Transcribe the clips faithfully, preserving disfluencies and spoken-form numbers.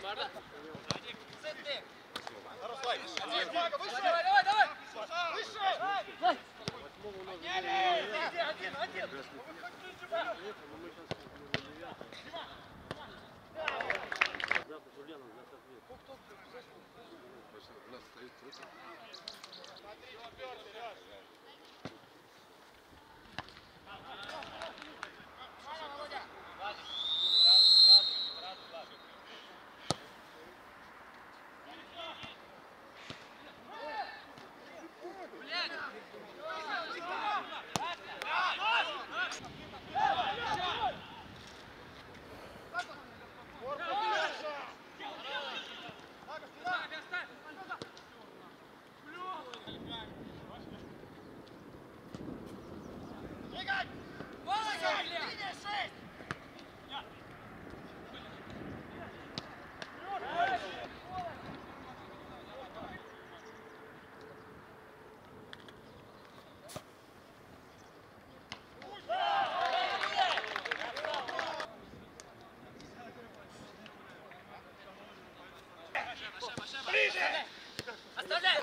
давай, давай! Выше! Один, один! Оставляй!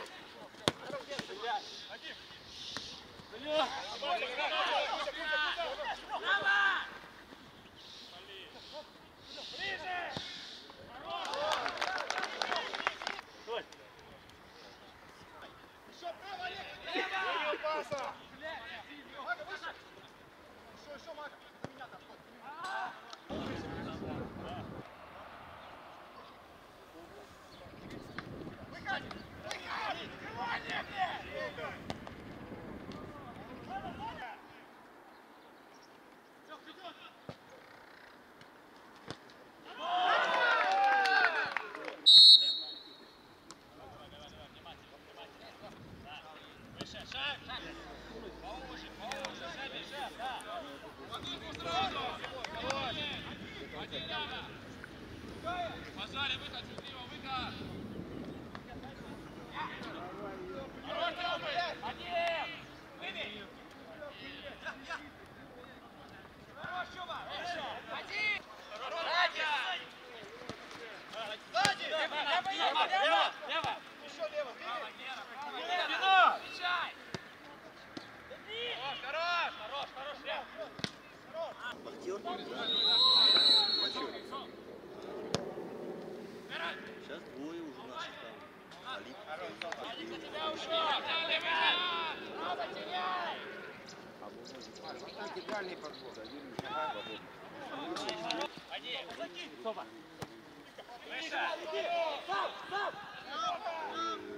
Пожали, выход, счастливо, выход! Один! Выбей! Хорош, Чуба! Один! Сзади! Лево, лево, лево! Лево! Еще лево! Лево! Встречай! Хорош, хорош, хорош, хорош! Сейчас двое уже наших там. Алик на тебя ушел! Право теряй! Идеальный подбор. Один! Соба. Выше! Сам! Сам!